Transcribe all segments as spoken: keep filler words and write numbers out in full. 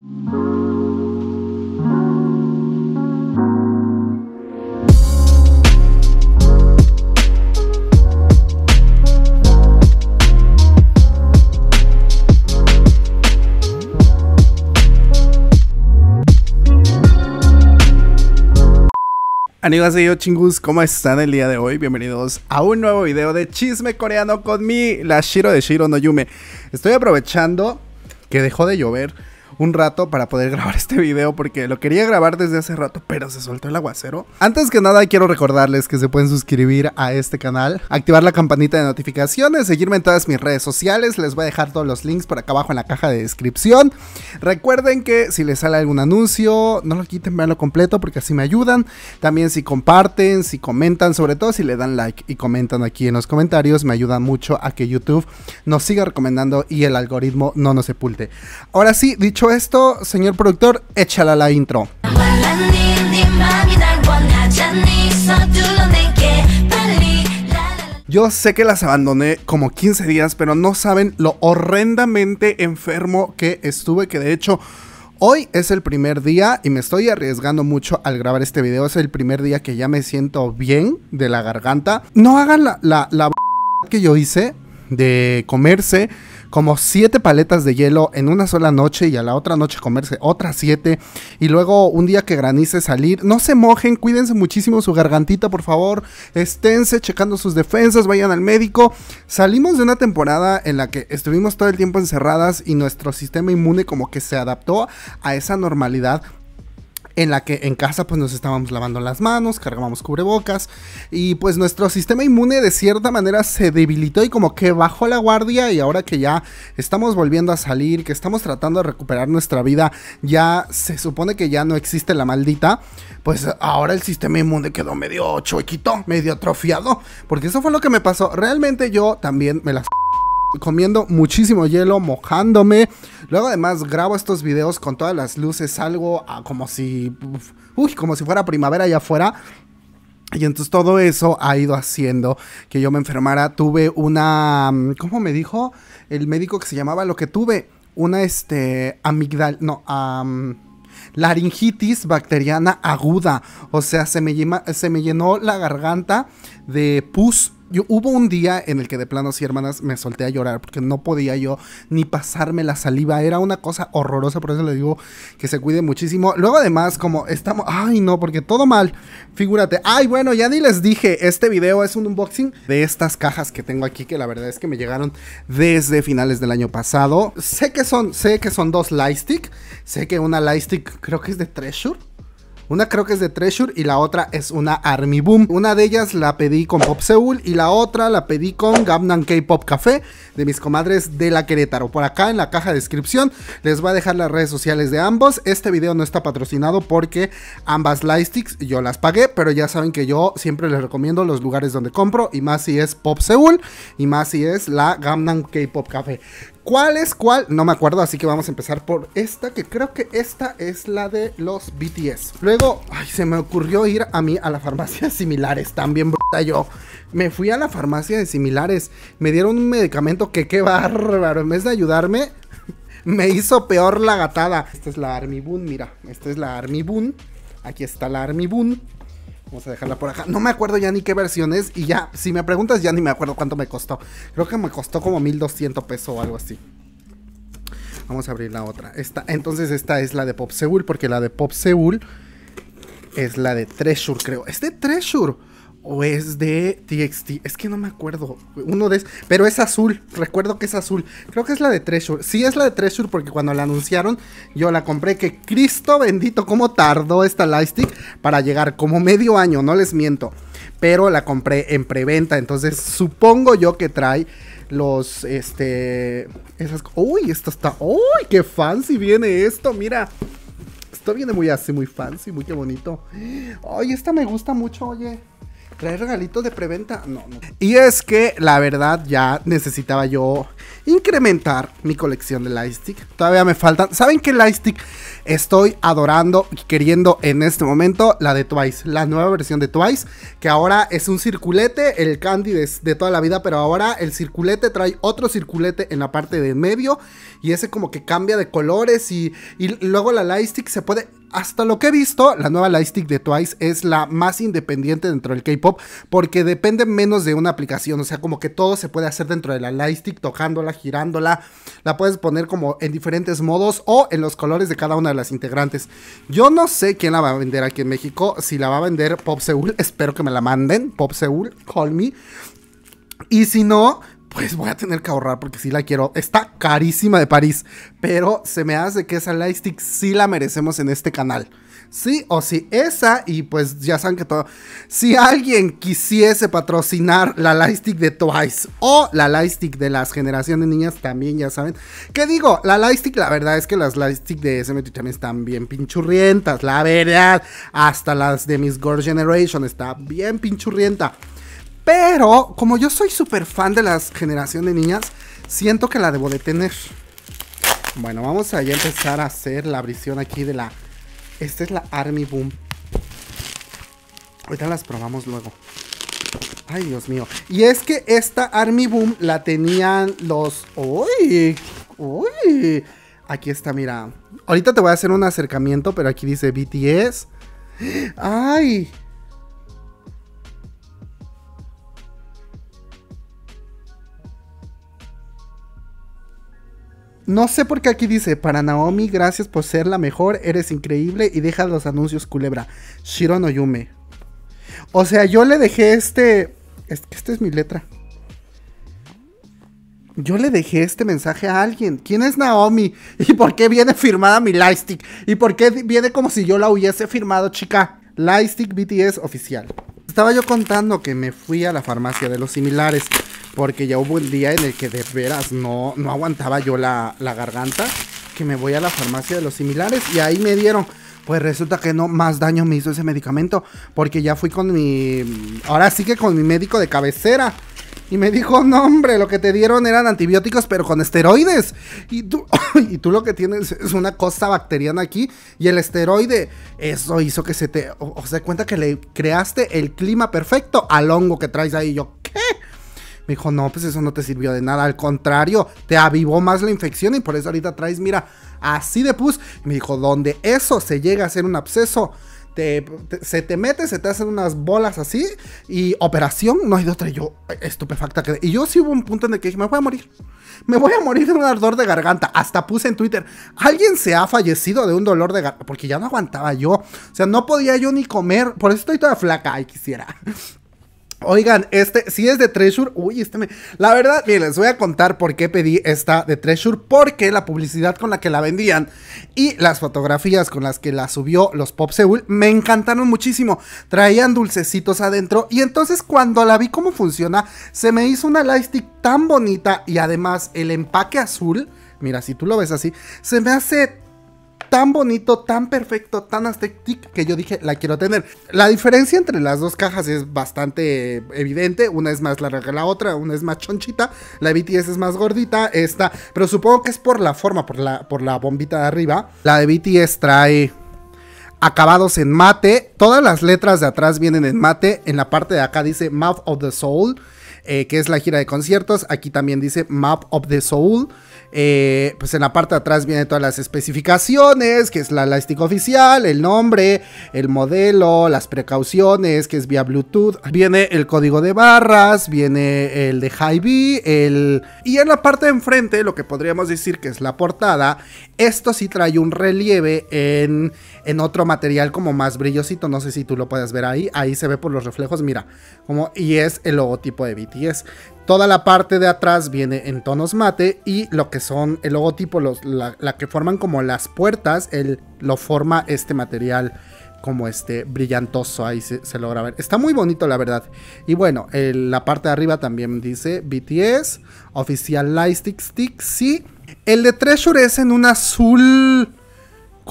Annyeonghaseyo chingus, ¿cómo están el día de hoy? Bienvenidos a un nuevo video de chisme coreano con mi, la Shiro de Shiro no Yume. Estoy aprovechando que dejó de llover un rato para poder grabar este video porque lo quería grabar desde hace rato, pero se soltó el aguacero. Antes que nada quiero recordarles que se pueden suscribir a este canal, activar la campanita de notificaciones, seguirme en todas mis redes sociales. Les voy a dejar todos los links por acá abajo en la caja de descripción. Recuerden que si les sale algún anuncio, no lo quiten, veanlo completo porque así me ayudan. También si comparten, si comentan, sobre todo si le dan like y comentan aquí en los comentarios, me ayudan mucho a que YouTube nos siga recomendando y el algoritmo no nos sepulte. Ahora sí, dicho esto, señor productor, échala la intro. Yo sé que las abandoné como quince días, pero no saben lo horrendamente enfermo que estuve, que de hecho hoy es el primer día y me estoy arriesgando mucho al grabar este video. Es el primer día que ya me siento bien de la garganta. No hagan la, la, la que yo hice de comerse como siete paletas de hielo en una sola noche y a la otra noche comerse otras siete y luego un día que granice salir. No se mojen, cuídense muchísimo su gargantita, por favor. Esténse checando sus defensas, vayan al médico. Salimos de una temporada en la que estuvimos todo el tiempo encerradas y nuestro sistema inmune como que se adaptó a esa normalidad en la que en casa pues nos estábamos lavando las manos, cargábamos cubrebocas y pues nuestro sistema inmune de cierta manera se debilitó y como que bajó la guardia. Y ahora que ya estamos volviendo a salir, que estamos tratando de recuperar nuestra vida, ya se supone que ya no existe la maldita, pues ahora el sistema inmune quedó medio chuequito, medio atrofiado, porque eso fue lo que me pasó. Realmente yo también me las comiendo muchísimo hielo, mojándome. Luego además grabo estos videos con todas las luces, salgo a como si uf, uy, como si fuera primavera allá afuera. Y entonces todo eso ha ido haciendo que yo me enfermara. Tuve una, ¿cómo me dijo el médico que se llamaba lo que tuve? Una este amigdal, no, um, laringitis bacteriana aguda. O sea, se me, llena, se me llenó la garganta de pus. Yo, hubo un día en el que de plano, sí, hermanas, me solté a llorar porque no podía yo ni pasarme la saliva. Era una cosa horrorosa, por eso le digo que se cuide muchísimo. Luego además, como estamos... Ay, no, porque todo mal, figúrate. Ay, bueno, ya ni les dije, este video es un unboxing de estas cajas que tengo aquí, que la verdad es que me llegaron desde finales del año pasado. Sé que son, sé que son dos Lightstick. Sé que una Lightstick creo que es de Treasure. Una creo que es de Treasure y la otra es una Army Boom. Una de ellas la pedí con Pop Seoul y la otra la pedí con Gangnam K-Pop Café de mis comadres de la Querétaro. Por acá en la caja de descripción les voy a dejar las redes sociales de ambos. Este video no está patrocinado porque ambas Lightsticks yo las pagué, pero ya saben que yo siempre les recomiendo los lugares donde compro, y más si es Pop Seoul y más si es la Gangnam K-Pop Café. ¿Cuál es cuál? No me acuerdo, así que vamos a empezar por esta, que creo que esta es la de los B T S. Luego, ay, se me ocurrió ir a mí a la farmacia de Similares, también bruta yo. Me fui a la farmacia de Similares, me dieron un medicamento que qué bárbaro, en vez de ayudarme, me hizo peor la gatada. Esta es la Army Boom, mira, esta es la Army Boom, aquí está la Army Boom. Vamos a dejarla por acá. No me acuerdo ya ni qué versión es. Y ya, si me preguntas, ya ni me acuerdo cuánto me costó. Creo que me costó como mil doscientos pesos o algo así. Vamos a abrir la otra. Esta, entonces esta es la de Pop Seoul, porque la de Pop Seoul es la de Treasure, creo. ¿Es de Treasure o es de T X T? Es que no me acuerdo. Uno de... Pero es azul. Recuerdo que es azul. Creo que es la de Treasure. Sí es la de Treasure porque cuando la anunciaron yo la compré. Que Cristo bendito, cómo tardó esta Lightstick para llegar. Como medio año, no les miento. Pero la compré en preventa. Entonces supongo yo que trae los... Este... Esas... Uy, esto está... Uy, qué fancy viene esto. Mira. Esto viene muy así, muy fancy, muy qué bonito. Ay, esta me gusta mucho, oye. ¿Trae regalito de preventa? No, no. Y es que la verdad ya necesitaba yo incrementar mi colección de Lightstick. Todavía me faltan. ¿Saben qué Lightstick estoy adorando y queriendo en este momento? La de Twice, la nueva versión de Twice, que ahora es un circulete, el candy de, de toda la vida, pero ahora el circulete trae otro circulete en la parte de en medio y ese como que cambia de colores y, y luego la Lightstick se puede... Hasta lo que he visto, la nueva Lightstick de Twice es la más independiente dentro del K-pop porque depende menos de una aplicación, o sea, como que todo se puede hacer dentro de la Lightstick, tocándola, girándola, la puedes poner como en diferentes modos o en los colores de cada una de las integrantes. Yo no sé quién la va a vender aquí en México, si la va a vender Pop Seoul, espero que me la manden, Pop Seoul, call me, y si no... pues voy a tener que ahorrar porque sí la quiero. Está carísima de París, pero se me hace que esa Lightstick sí la merecemos en este canal. Sí o sí, esa y pues ya saben que todo... Si alguien quisiese patrocinar la Lightstick de Twice o la Lightstick de las generaciones de niñas también, ya saben. ¿Qué digo? La Lightstick, la verdad es que las Lightstick de S M T también están bien pinchurrientas, la verdad. Hasta las de Miss Girl Generation está bien pinchurrienta. Pero, como yo soy súper fan de las generaciones de niñas, siento que la debo de tener. Bueno, vamos a ya empezar a hacer la abrición aquí de la... Esta es la Army Boom. Ahorita las probamos luego. Ay, Dios mío. Y es que esta Army Boom la tenían los... ¡Uy! ¡Uy! Aquí está, mira. Ahorita te voy a hacer un acercamiento, pero aquí dice B T S. ¡Ay! No sé por qué aquí dice, para Naomi, gracias por ser la mejor, eres increíble y deja los anuncios, culebra. Shiro no Yume. O sea, yo le dejé este... Es que esta es mi letra. Yo le dejé este mensaje a alguien. ¿Quién es Naomi? ¿Y por qué viene firmada mi Lightstick? ¿Y por qué viene como si yo la hubiese firmado, chica? Lightstick B T S oficial. Estaba yo contando que me fui a la farmacia de los similares porque ya hubo un día en el que de veras no, no aguantaba yo la, la garganta, que me voy a la farmacia de los similares y ahí me dieron. Pues resulta que no, más daño me hizo ese medicamento porque ya fui con mi... Ahora sí que con mi médico de cabecera. Y me dijo, no hombre, lo que te dieron eran antibióticos pero con esteroides. Y tú, y tú lo que tienes es una cosa bacteriana aquí. Y el esteroide, eso hizo que se te... O, o sea, cuenta que le creaste el clima perfecto al hongo que traes ahí. Y yo, ¿qué? Me dijo, no, pues eso no te sirvió de nada. Al contrario, te avivó más la infección. Y por eso ahorita traes, mira, así de pus. Y me dijo, donde eso se llega a hacer un absceso... Te, te, se te mete, se te hacen unas bolas así y operación, no hay de otra. Y yo, estupefacta quedé. Y yo sí hubo un punto en el que dije, me voy a morir. Me voy a morir de un ardor de garganta. Hasta puse en Twitter, ¿alguien se ha fallecido de un dolor de garganta? Porque ya no aguantaba yo. O sea, no podía yo ni comer. Por eso estoy toda flaca. Ay, quisiera. Oigan, este, si es de Treasure, uy, este me... La verdad, miren, les voy a contar por qué pedí esta de Treasure, porque la publicidad con la que la vendían y las fotografías con las que la subió los Pop Seoul me encantaron muchísimo. Traían dulcecitos adentro y entonces cuando la vi cómo funciona, se me hizo una Lightstick tan bonita y además el empaque azul, mira, si tú lo ves así, se me hace... tan bonito, tan perfecto, tan estético que yo dije, la quiero tener. La diferencia entre las dos cajas es bastante evidente. Una es más larga que la otra, una es más chonchita. La B T S es más gordita, esta, pero supongo que es por la forma, por la, por la bombita de arriba. La de B T S trae acabados en mate. Todas las letras de atrás vienen en mate. En la parte de acá dice Map of the Soul, eh, que es la gira de conciertos. Aquí también dice Map of the Soul. Eh, pues en la parte de atrás vienen todas las especificaciones, que es la Lightstick oficial, el nombre, el modelo, las precauciones, que es vía Bluetooth. Viene el código de barras, viene el de Hi-V, el... y en la parte de enfrente, lo que podríamos decir que es la portada, esto sí trae un relieve en, en otro material como más brillosito, no sé si tú lo puedes ver ahí, ahí se ve por los reflejos, mira, como, y es el logotipo de B T S. Toda la parte de atrás viene en tonos mate y lo que son el logotipo, los, la, la que forman como las puertas, el, lo forma este material como este brillantoso, ahí se, se logra ver. Está muy bonito la verdad. Y bueno, el, la parte de arriba también dice B T S, oficial Lightstick Stick, sí. El de Treasure es en un azul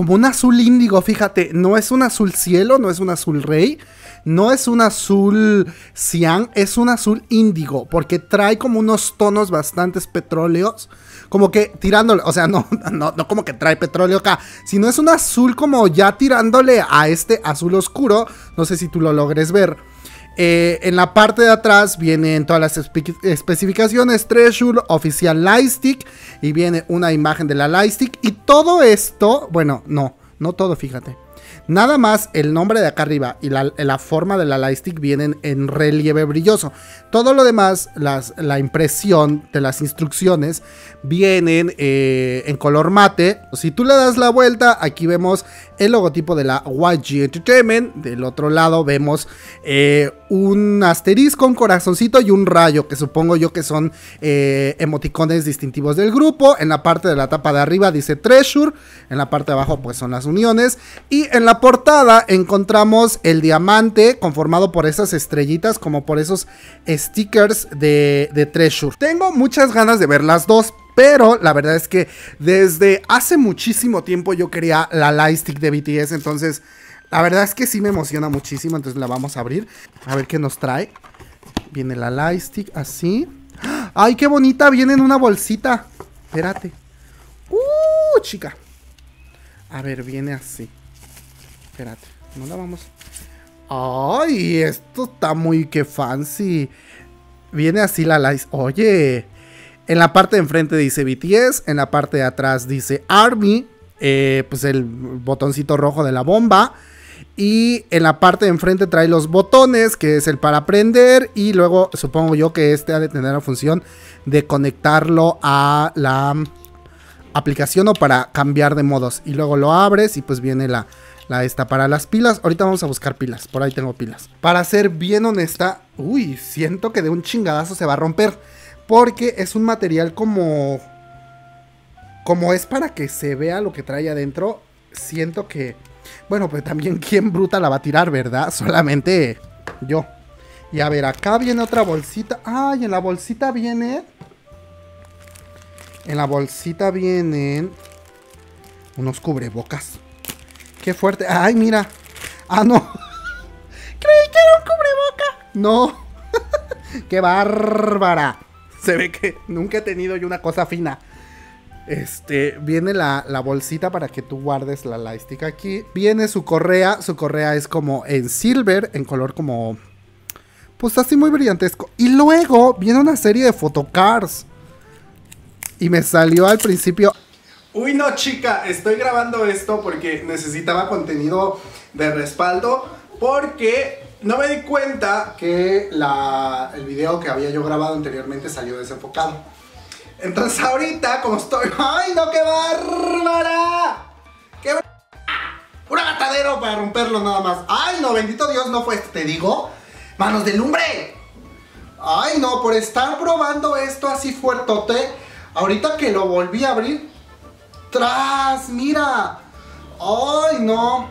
como un azul índigo, fíjate. No es un azul cielo, no es un azul rey. No es un azul cian, es un azul índigo, porque trae como unos tonos bastante petróleos, como que tirándole, o sea, no, no, no como que trae petróleo acá, sino es un azul como ya tirándole a este azul oscuro, no sé si tú lo logres ver. Eh, en la parte de atrás vienen todas las espe especificaciones, Treasure, oficial Lightstick, y viene una imagen de la Lightstick, y todo esto, bueno, no, no todo, fíjate. Nada más el nombre de acá arriba y la, la forma de la Lightstick vienen en relieve brilloso. Todo lo demás, las, la impresión de las instrucciones, vienen eh, en color mate. Si tú le das la vuelta, aquí vemos el logotipo de la Y G Entertainment. Del otro lado vemos eh, un asterisco, un corazoncito y un rayo, que supongo yo que son eh, emoticones distintivos del grupo. En la parte de la tapa de arriba dice Treasure, en la parte de abajo pues son las uniones, y en la portada encontramos el diamante conformado por esas estrellitas, como por esos stickers de, de Treasure. Tengo muchas ganas de ver las dos, pero la verdad es que desde hace muchísimo tiempo yo quería la Lightstick de B T S, entonces la verdad es que sí me emociona muchísimo. Entonces la vamos a abrir, a ver qué nos trae. Viene la Lightstick así. ¡Ay, qué bonita! Viene en una bolsita. Espérate. ¡Uh, chica! A ver, viene así. Espérate, no la vamos. ¡Ay, esto está muy que fancy! Viene así la Lightstick. Oye, en la parte de enfrente dice B T S, en la parte de atrás dice ARMY, eh, pues el botoncito rojo de la bomba. Y en la parte de enfrente trae los botones, que es el para prender. Y luego supongo yo que este ha de tener la función de conectarlo a la aplicación o para cambiar de modos. Y luego lo abres y pues viene la, la esta para las pilas. Ahorita vamos a buscar pilas, por ahí tengo pilas. Para ser bien honesta, uy, siento que de un chingadazo se va a romper, porque es un material como... Como es para que se vea lo que trae adentro, siento que... Bueno, pues también quién bruta la va a tirar, ¿verdad? Solamente yo. Y a ver, acá viene otra bolsita. Ay, en la bolsita viene... En la bolsita vienen unos cubrebocas. Qué fuerte. Ay, mira. Ah, no. Creí que era un cubreboca. No. Qué bárbara. Se ve que nunca he tenido yo una cosa fina. Este, viene la, la bolsita para que tú guardes la Lightstick aquí. Viene su correa. Su correa es como en silver, en color como... Pues así muy brillantesco. Y luego viene una serie de photocards. Y me salió al principio... Uy, no, chica, estoy grabando esto porque necesitaba contenido de respaldo. Porque no me di cuenta que la, el video que había yo grabado anteriormente salió desenfocado. Entonces ahorita, como estoy... ¡Ay, no, qué bárbara! ¡Qué bar... ¡Un agatadero para romperlo nada más! ¡Ay, no, bendito Dios, no fue este! Te digo, ¡manos de lumbre! ¡Ay, no, por estar probando esto así fuertote! Ahorita que lo volví a abrir... ¡Tras! ¡Mira! ¡Ay, no!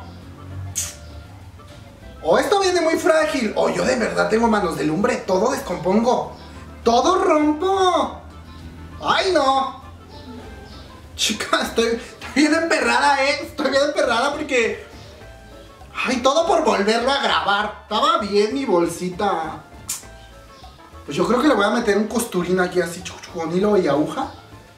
O esto viene muy frágil, o yo de verdad tengo manos de lumbre. Todo descompongo, todo rompo. ¡Ay, no! Chica, estoy, estoy bien emperrada, ¿eh? Estoy bien emperrada porque... ¡Ay, todo por volverlo a grabar! Estaba bien mi bolsita. Pues yo creo que le voy a meter un costurín aquí así, con hilo y aguja.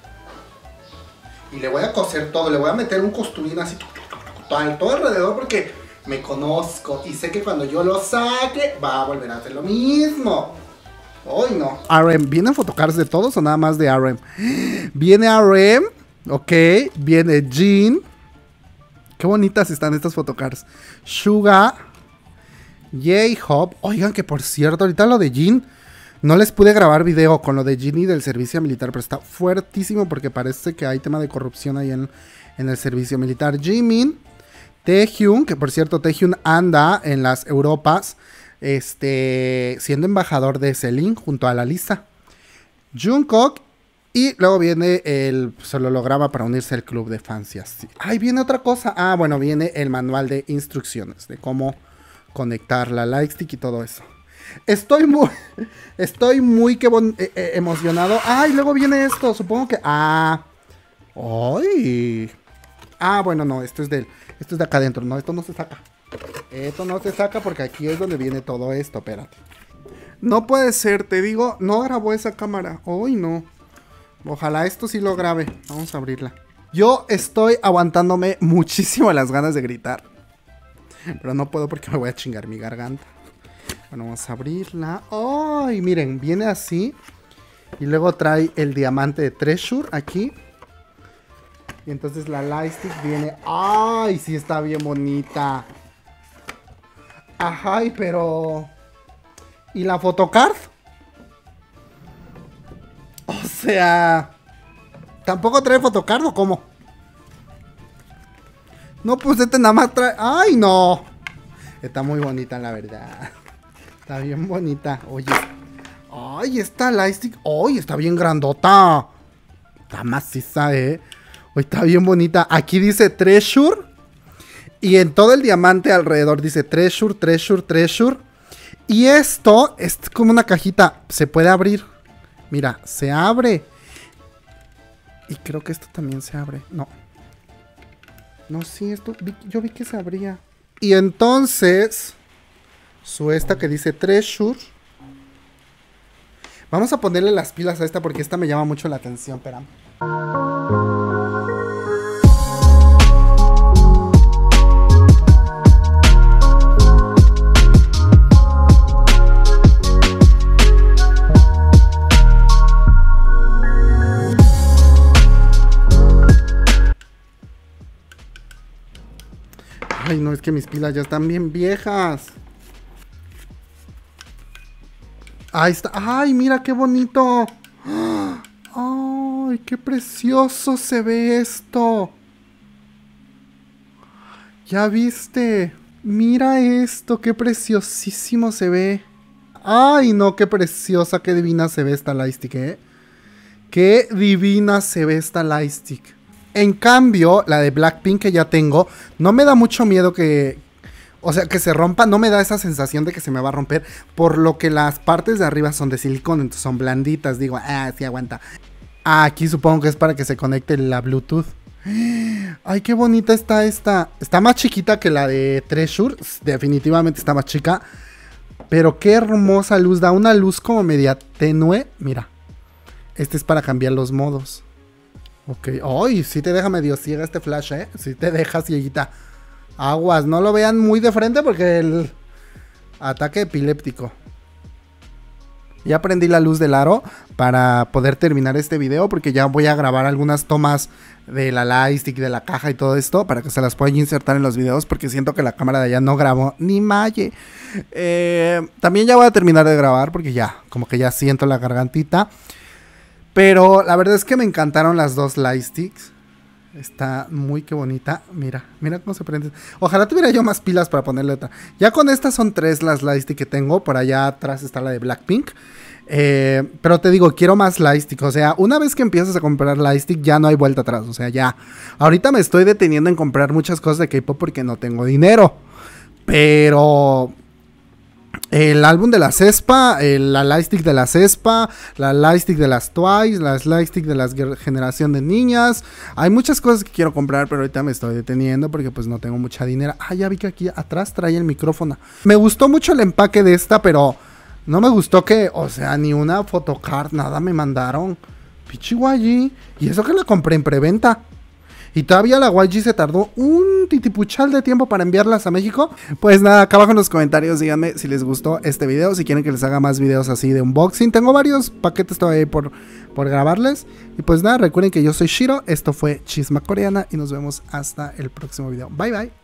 Y le voy a coser todo, le voy a meter un costurín así, todo alrededor, porque me conozco. Y sé que cuando yo lo saque, va a volver a hacer lo mismo. ¡Ay, no! R M, ¿vienen photocards de todos o nada más de R M? Viene R M, ok. Viene Jin. Qué bonitas están estas photocards. Suga, J-Hope. Oigan, que por cierto, ahorita lo de Jin, no les pude grabar video con lo de Jin y del servicio militar, pero está fuertísimo porque parece que hay tema de corrupción ahí en, en el servicio militar. Jimin, Taehyung, que por cierto, Taehyung anda en las Europas, Este, siendo embajador de Celine junto a la lista. Jungkook. Y luego viene el, pues, el holograma para unirse al club de fans y así. Ay, viene otra cosa. Ah, bueno, viene el manual de instrucciones de cómo conectar la Lightstick y todo eso. Estoy muy, estoy muy que bon, eh, eh, emocionado. Ay, luego viene esto. Supongo que... Ah. Ay. Ah, bueno, no, esto es del... Esto es de acá adentro, no, esto no se saca. Esto no se saca porque aquí es donde viene todo esto, espérate. No puede ser, te digo, no grabó esa cámara. Uy, no. Ojalá esto sí lo grabe. Vamos a abrirla. Yo estoy aguantándome muchísimo las ganas de gritar. Pero no puedo porque me voy a chingar mi garganta. Bueno, vamos a abrirla. ¡Ay! Miren, viene así. Y luego trae el diamante de Treasure aquí. Y entonces la Lightstick viene... ¡Ay! Sí está bien bonita. Ajá, pero... ¿Y la photocard? O sea... ¿Tampoco trae photocard o cómo? No, pues este nada más trae... ¡Ay, no! Está muy bonita, la verdad. Está bien bonita. Oye. ¡Ay, esta Lightstick! ¡Ay, está bien grandota! Está maciza, ¿eh? Oye, está bien bonita. Aquí dice Treasure. Y en todo el diamante alrededor dice Treasure, Treasure, Treasure. Y esto es como una cajita. Se puede abrir. Mira, se abre. Y creo que esto también se abre. No. No, sí, esto vi, yo vi que se abría. Y entonces, su esta que dice Treasure. Vamos a ponerle las pilas a esta porque esta me llama mucho la atención. Espera. Ay, no, es que mis pilas ya están bien viejas. Ahí está. Ay, mira qué bonito. Ay, qué precioso se ve esto. ¿Ya viste? Mira esto, qué preciosísimo se ve. Ay, no, qué preciosa, qué divina se ve esta Lightstick, ¿eh? Qué divina se ve esta Lightstick. En cambio, la de Blackpink que ya tengo, no me da mucho miedo que... O sea, que se rompa, no me da esa sensación de que se me va a romper. Por lo que las partes de arriba son de silicón, entonces son blanditas. Digo, ah, sí aguanta. Ah, aquí supongo que es para que se conecte la Bluetooth. Ay, qué bonita está esta. Está más chiquita que la de Treasure. Definitivamente está más chica. Pero qué hermosa luz. Da una luz como media tenue. Mira. Este es para cambiar los modos. Ok. Ay, sí te deja medio ciega este flash, ¿eh? Sí te deja cieguita. Aguas, no lo vean muy de frente porque el ataque epiléptico. Ya prendí la luz del aro para poder terminar este video porque ya voy a grabar algunas tomas de la Lightstick, de la caja y todo esto para que se las pueda insertar en los videos porque siento que la cámara de allá no grabó ni malle. Eh, también ya voy a terminar de grabar porque ya, como que ya siento la gargantita. Pero la verdad es que me encantaron las dos Lightsticks. Está muy que bonita. Mira, mira cómo se prende. Ojalá tuviera yo más pilas para ponerle otra. Ya con estas son tres las Lightstick que tengo. Por allá atrás está la de Blackpink. Eh, pero te digo, quiero más Lightstick. O sea, una vez que empiezas a comprar Lightstick ya no hay vuelta atrás. O sea, ya. Ahorita me estoy deteniendo en comprar muchas cosas de K-pop porque no tengo dinero. Pero... el álbum de la Cespa, el, la Lightstick de la Cespa, la Lightstick de las Twice, la Lightstick de la generación de niñas. Hay muchas cosas que quiero comprar, pero ahorita me estoy deteniendo porque pues no tengo mucha dinero. Ah, ya vi que aquí atrás trae el micrófono. Me gustó mucho el empaque de esta, pero no me gustó que, o sea, ni una photocard, nada me mandaron. Pichihuayi. Y eso que la compré en preventa. Y todavía la Y G se tardó un titipuchal de tiempo para enviarlas a México. Pues nada, acá abajo en los comentarios díganme si les gustó este video, si quieren que les haga más videos así de unboxing. Tengo varios paquetes todavía por, por grabarles. Y pues nada, recuerden que yo soy Shiro, esto fue Chisma Coreana y nos vemos hasta el próximo video. Bye bye.